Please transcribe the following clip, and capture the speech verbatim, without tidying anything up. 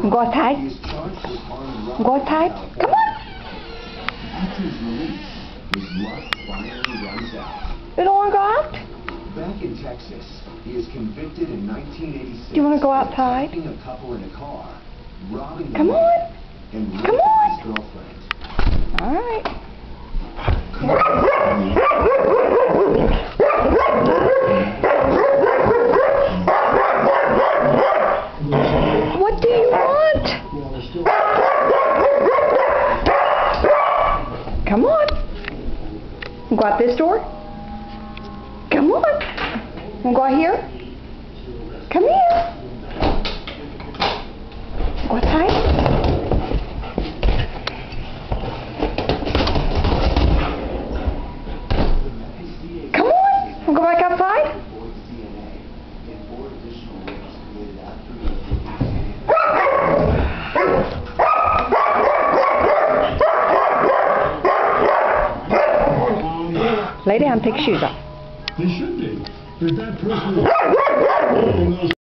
Go outside. Go outside. Come on. After his release, his luck finally runs out. You don't want to go out? Back in Texas, he is convicted in nineteen eighty-six. Do you want to go outside? Attacking a couple in a car, robbing Come them, on. and Come raping on. his girlfriend. All right. What do you want? Come on. Go out this door. Come on. Wanna go out here? Come here. Go outside. Come on. Wanna go back outside? Lay down, take your shoes off. They should be. If that person